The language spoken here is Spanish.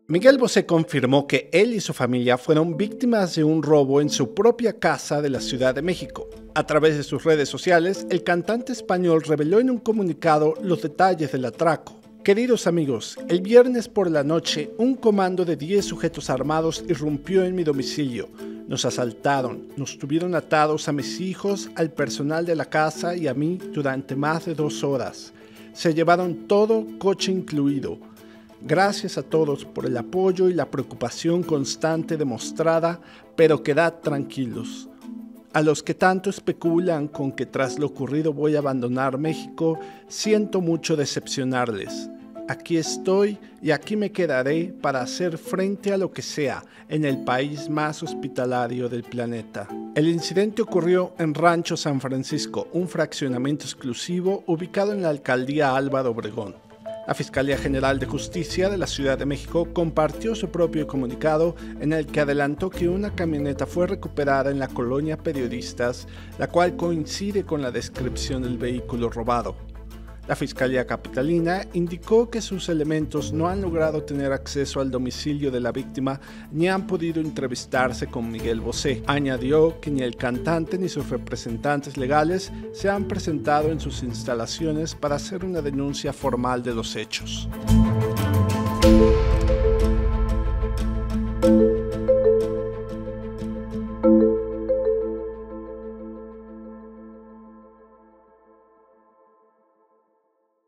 Miguel Bosé confirmó que él y su familia fueron víctimas de un robo en su propia casa de la Ciudad de México. A través de sus redes sociales, el cantante español reveló en un comunicado los detalles del atraco. Queridos amigos, el viernes por la noche, un comando de 10 sujetos armados irrumpió en mi domicilio. Nos asaltaron, nos tuvieron atados a mis hijos, al personal de la casa y a mí durante más de 2 horas. Se llevaron todo, coche incluido. Gracias a todos por el apoyo y la preocupación constante demostrada, pero quedad tranquilos. A los que tanto especulan con que tras lo ocurrido voy a abandonar México, siento mucho decepcionarles. Aquí estoy y aquí me quedaré para hacer frente a lo que sea en el país más hospitalario del planeta. El incidente ocurrió en Rancho San Francisco, un fraccionamiento exclusivo ubicado en la alcaldía Álvaro Obregón. La Fiscalía General de Justicia de la Ciudad de México compartió su propio comunicado en el que adelantó que una camioneta fue recuperada en la colonia Periodistas, la cual coincide con la descripción del vehículo robado. La Fiscalía Capitalina indicó que sus elementos no han logrado tener acceso al domicilio de la víctima ni han podido entrevistarse con Miguel Bosé. Añadió que ni el cantante ni sus representantes legales se han presentado en sus instalaciones para hacer una denuncia formal de los hechos.